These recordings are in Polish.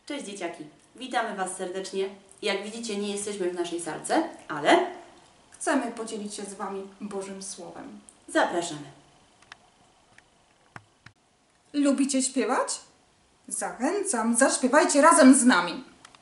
Cześć dzieciaki, witamy Was serdecznie. Jak widzicie, nie jesteśmy w naszej salce, ale chcemy podzielić się z Wami Bożym Słowem. Zapraszamy. Lubicie śpiewać? Zachęcam, zaśpiewajcie razem z nami.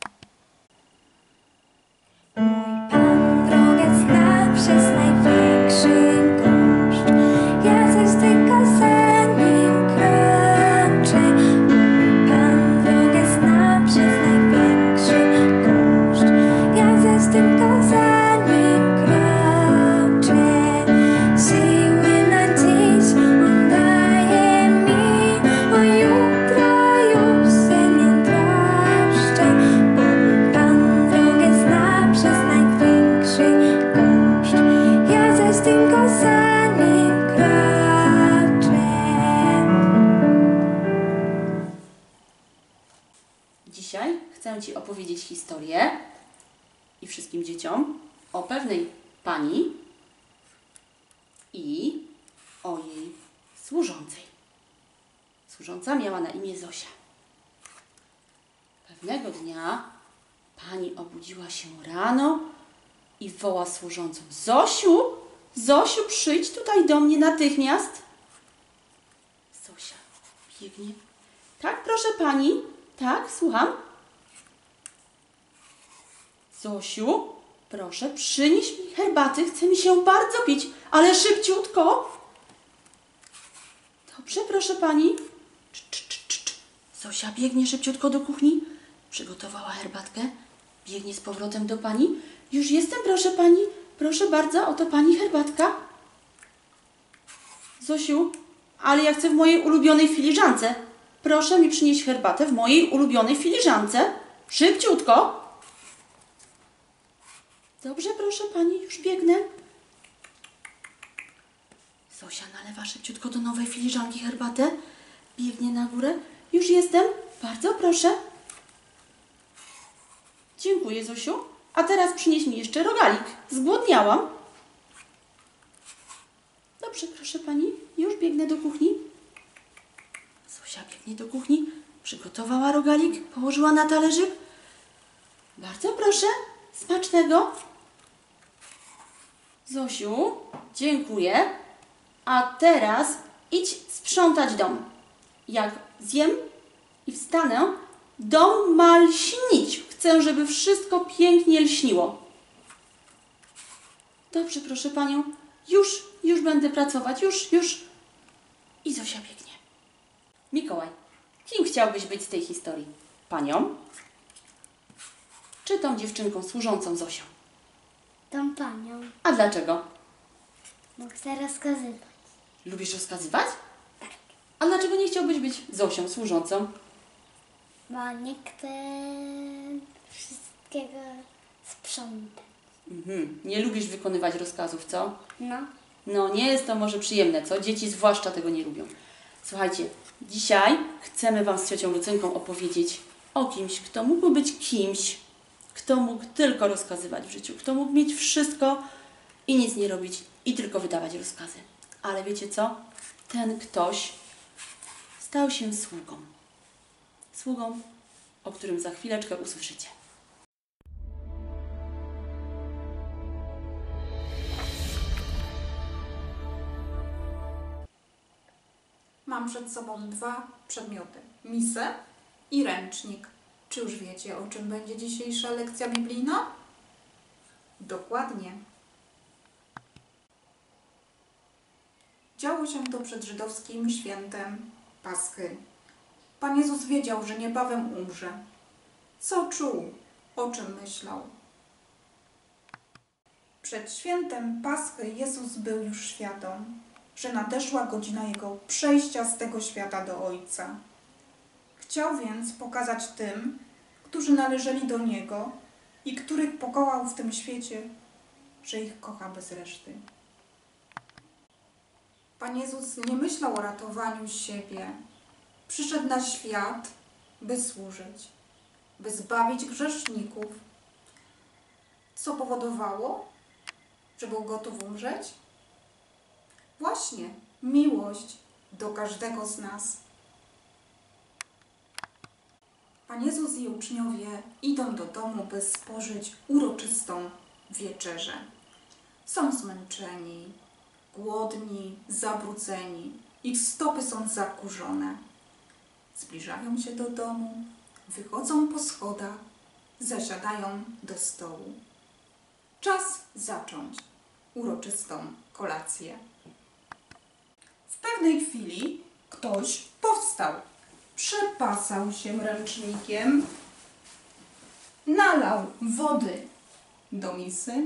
Pan drogę zna przez największy koszt. Ja zaś tylko za nim kroczę. Pan drogę zna przez największy koszt. Ja zaś tylko za nim kroczę. Siły na dziś On daje mi, o jutro już się nie troszczę, bo Pan drogę zna przez największy koszt. Ja zaś tylko za nim kroczę. Dzisiaj chcę Ci opowiedzieć historię i wszystkim dzieciom o pewnej pani i o jej służącej. Służąca miała na imię Zosia. Pewnego dnia pani obudziła się rano i woła służącą: Zosiu, Zosiu, przyjdź tutaj do mnie natychmiast. Zosia biegnie. Tak, proszę pani. Tak, słucham. Zosiu, proszę, przynieś mi herbaty, chce mi się bardzo pić, ale szybciutko. Dobrze, proszę pani. Zosia biegnie szybciutko do kuchni, przygotowała herbatkę, biegnie z powrotem do pani. Już jestem, proszę pani, proszę bardzo, oto pani herbatka. Zosiu, ale ja chcę w mojej ulubionej filiżance. Proszę mi przynieść herbatę w mojej ulubionej filiżance. Szybciutko. Dobrze, proszę pani, już biegnę. Zosia nalewa szybciutko do nowej filiżanki herbatę. Biegnie na górę. Już jestem. Bardzo proszę. Dziękuję, Zosiu. A teraz przynieś mi jeszcze rogalik. Zgłodniałam. Dobrze, proszę pani. Już biegnę do kuchni. Zosia biegnie do kuchni. Przygotowała rogalik. Położyła na talerzyk. Bardzo proszę. Smacznego. Zosiu, dziękuję. A teraz idź sprzątać dom. Jak zjem i wstanę, dom ma lśnić. Chcę, żeby wszystko pięknie lśniło. Dobrze, proszę panią. Już będę pracować. Już. I Zosia biegnie. Mikołaj, kim chciałbyś być z tej historii? Panią? Czy tą dziewczynką służącą Zosią? Tą panią, A dlaczego? bo chcę rozkazywać. Lubisz rozkazywać? Tak. A dlaczego nie chciałbyś być Zosią służącą? Bo nie chcę wszystkiego sprzątać. Nie lubisz wykonywać rozkazów, co? No. No, nie jest to może przyjemne, co? Dzieci zwłaszcza tego nie lubią. Słuchajcie, dzisiaj chcemy Wam z ciocią Lucynką opowiedzieć o kimś, kto mógł być kimś, kto mógł tylko rozkazywać w życiu, kto mógł mieć wszystko i nic nie robić i tylko wydawać rozkazy. Ale wiecie co? Ten ktoś stał się sługą. Sługą, o którym za chwileczkę usłyszycie. Mam przed sobą dwa przedmioty. Misę i ręcznik. Czy już wiecie, o czym będzie dzisiejsza lekcja biblijna? Dokładnie. Działo się to przed żydowskim świętem Paschy. Pan Jezus wiedział, że niebawem umrze. Co czuł? O czym myślał? Przed świętem Paschy Jezus był już świadom, że nadeszła godzina Jego przejścia z tego świata do Ojca. Chciał więc pokazać tym, którzy należeli do Niego i których pokochał w tym świecie, że ich kocha bez reszty. Pan Jezus nie myślał o ratowaniu siebie. Przyszedł na świat, by służyć, by zbawić grzeszników. Co powodowało, że był gotów umrzeć? Właśnie miłość do każdego z nas. Pan Jezus i uczniowie idą do domu, by spożyć uroczystą wieczerzę. Są zmęczeni, głodni, zabrudzeni. Ich stopy są zakurzone. Zbliżają się do domu, wychodzą po schodach, zasiadają do stołu. Czas zacząć uroczystą kolację. W pewnej chwili ktoś powstał, przepasał się ręcznikiem, nalał wody do misy.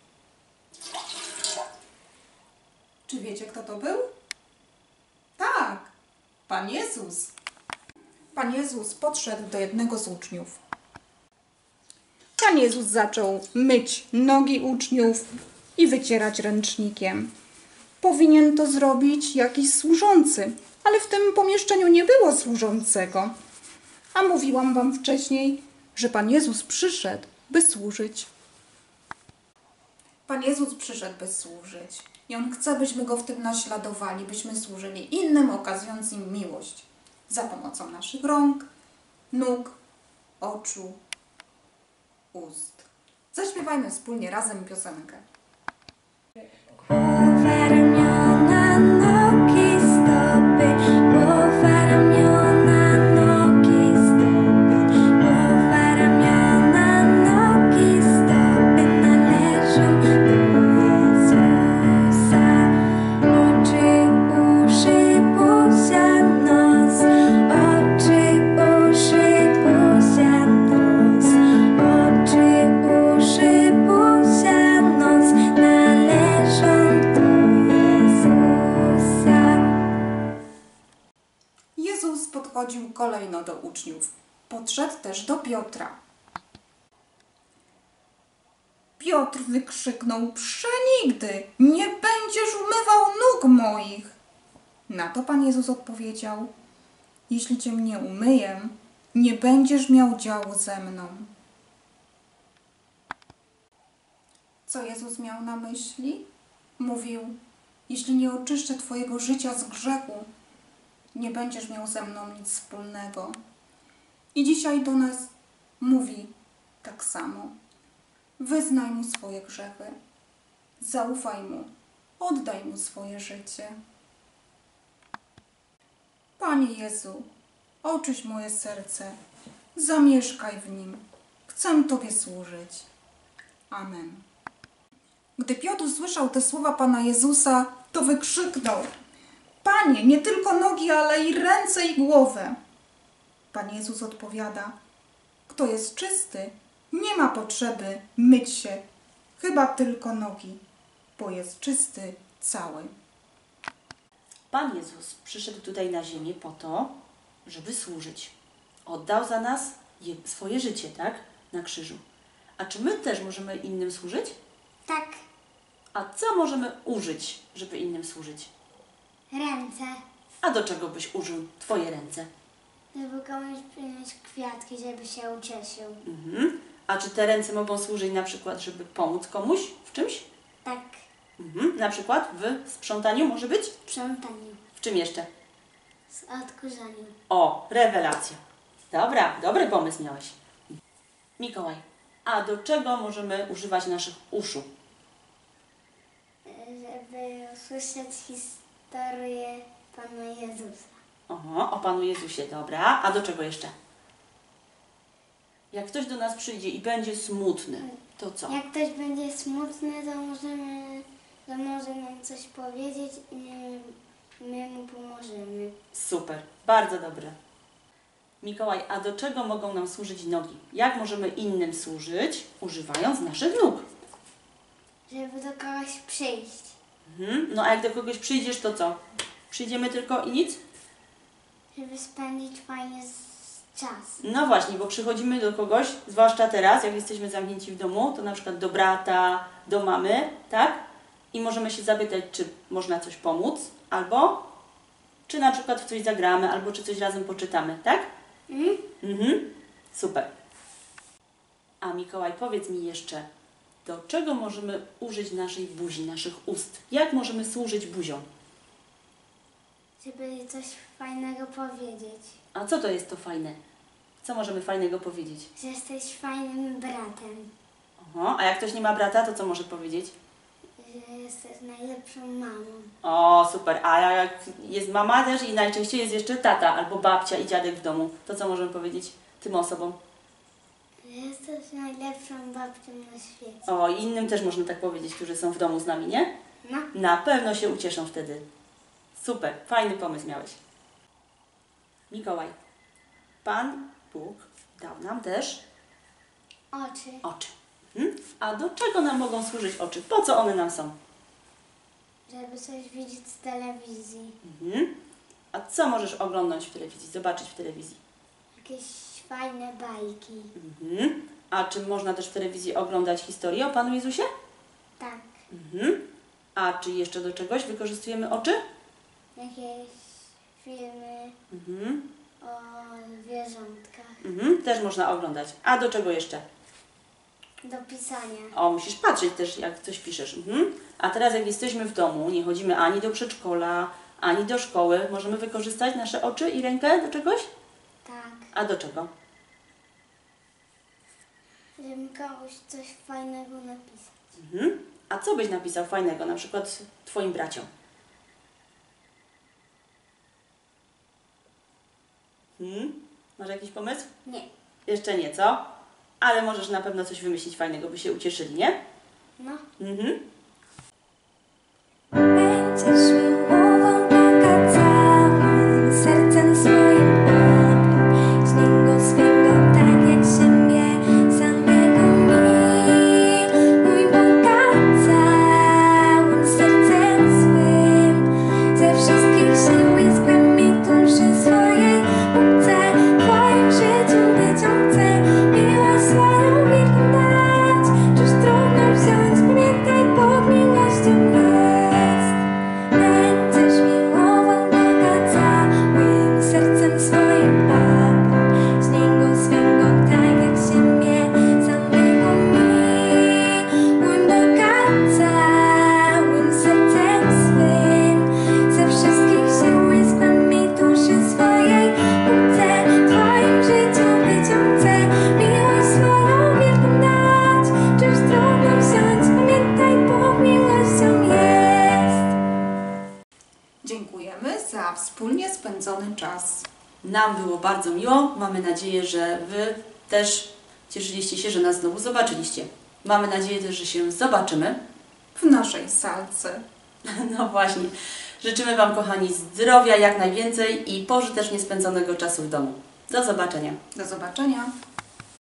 Czy wiecie, kto to był? Tak, Pan Jezus. Pan Jezus podszedł do jednego z uczniów. Pan Jezus zaczął myć nogi uczniów i wycierać ręcznikiem. Powinien to zrobić jakiś służący, ale w tym pomieszczeniu nie było służącego. A mówiłam wam wcześniej, że Pan Jezus przyszedł, by służyć. Pan Jezus przyszedł, by służyć. I On chce, byśmy Go w tym naśladowali, byśmy służyli innym, okazując im miłość. Za pomocą naszych rąk, nóg, oczu, ust. Zaśpiewajmy wspólnie razem piosenkę. Ramiona, nogi, stopy, głowa, ramiona, nogi, stopy, głowa, ramiona, nogi, stopy należą do Jezusa. Oczy, uszy, buzia, nos, oczy, uszy, buzia, nos, oczy, uszy, buzia, nos należą do Jezusa. Jezus podchodził kolejno do uczniów. Podszedł też do Piotra. Piotr wykrzyknął: przenigdy nie będziesz umywał nóg moich. Na to Pan Jezus odpowiedział: jeśli cię nie umyję, nie będziesz miał działu ze mną. Co Jezus miał na myśli? Mówił: jeśli nie oczyszczę twojego życia z grzechu, nie będziesz miał ze mną nic wspólnego. I dzisiaj do nas mówi tak samo. Wyznaj Mu swoje grzechy. Zaufaj Mu. Oddaj Mu swoje życie. Panie Jezu, oczyść moje serce. Zamieszkaj w nim. Chcę Tobie służyć. Amen. Gdy Piotr usłyszał te słowa Pana Jezusa, to wykrzyknął: Panie, nie tylko nogi, ale i ręce i głowę. Pan Jezus odpowiada: kto jest czysty, nie ma potrzeby myć się, chyba tylko nogi, bo jest czysty cały. Pan Jezus przyszedł tutaj na ziemię po to, żeby służyć. Oddał za nas swoje życie, tak? Na krzyżu. A czy my też możemy innym służyć? Tak, A co możemy użyć, żeby innym służyć? ręce, A do czego byś użył Twoje ręce? żeby komuś przynieść kwiatki, żeby się ucieszył. A czy te ręce mogą służyć na przykład, żeby pomóc komuś w czymś? Tak, Na przykład w sprzątaniu może być? w sprzątaniu, W czym jeszcze? z odkurzaniu. O, rewelacja. Dobra, dobry pomysł miałeś. Mikołaj, a do czego możemy używać naszych uszu? Żeby usłyszeć historię Pana Jezusa. Oho, o Panu Jezusie, dobra. A do czego jeszcze? Jak ktoś do nas przyjdzie i będzie smutny, to co? Jak ktoś będzie smutny, to może nam coś powiedzieć i my mu pomożemy. Super, bardzo dobre. Mikołaj, a do czego mogą nam służyć nogi? Jak możemy innym służyć, używając naszych nóg? Żeby do kogoś przyjść. No a jak do kogoś przyjdziesz, to co? Przyjdziemy tylko i nic? Żeby spędzić fajnie czas. No właśnie, bo przychodzimy do kogoś, zwłaszcza teraz, jak jesteśmy zamknięci w domu, to na przykład do brata, do mamy, tak? I możemy się zapytać, czy można coś pomóc, albo czy na przykład w coś zagramy, albo czy coś razem poczytamy, tak? Super. A Mikołaj, powiedz mi jeszcze, do czego możemy użyć naszej buzi, naszych ust? Jak możemy służyć buzią? Żeby coś fajnego powiedzieć. A co to jest to fajne? Co możemy fajnego powiedzieć? Że jesteś fajnym bratem. Oho, a jak ktoś nie ma brata, to co może powiedzieć? Że jesteś najlepszą mamą. O, super. A jak jest mama też i najczęściej jest jeszcze tata albo babcia i dziadek w domu, to co możemy powiedzieć tym osobom? Że jesteś najlepszą babcią na świecie. O, i innym też można tak powiedzieć, którzy są w domu z nami, nie? No. Na pewno się ucieszą wtedy. Super, fajny pomysł miałeś. Mikołaj, Pan Bóg dał nam też Oczy. oczy. A do czego nam mogą służyć oczy? Po co one nam są? Żeby coś widzieć z telewizji. A co możesz oglądać w telewizji, zobaczyć w telewizji? Jakieś fajne bajki. A czy można też w telewizji oglądać historię o Panu Jezusie? Tak. A czy jeszcze do czegoś wykorzystujemy oczy? Jakieś filmy o zwierzątkach. Też można oglądać. A do czego jeszcze? Do pisania. O, musisz patrzeć też, jak coś piszesz. A teraz jak jesteśmy w domu, nie chodzimy ani do przedszkola, ani do szkoły, możemy wykorzystać nasze oczy i rękę do czegoś? Tak. A do czego? Żeby komuś coś fajnego napisać. A co byś napisał fajnego, na przykład Twoim braciom? Masz jakiś pomysł? Nie. Jeszcze nie, co? Ale możesz na pewno coś wymyślić fajnego, by się ucieszyli, nie? No. Będziesz miłował Boga całym sercem swoim obym, z Niego swego tak jak siebie samego miłuj Boga całym sercem swym, ze wszystkich sił i zgłębi duszy swojej, Bóg chce w twoim życiu być, On chce miłość swoją wielką dać, czyż trudno wziąć, pamiętaj, Bóg miłością jest. Będziesz miłował Boga całym sercem swoim obym, z Niego swego tak jak siebie samego miłuj Boga całym sercem swym, ze wszystkich sił i zgłębi duszy swojej, Bóg chce w twoim życiu być, On chce miłość swoją wielką dać, czyż trudno wziąć, pamiętaj, Bóg miłością jest. Dziękujemy za wspólnie spędzony czas. Nam było bardzo miło. Mamy nadzieję, że Wy też cieszyliście się, że nas znowu zobaczyliście. Mamy nadzieję też, że się zobaczymy. W naszej salce. No właśnie. Życzymy Wam, kochani, zdrowia jak najwięcej i pożytecznie spędzonego czasu w domu. Do zobaczenia. Do zobaczenia.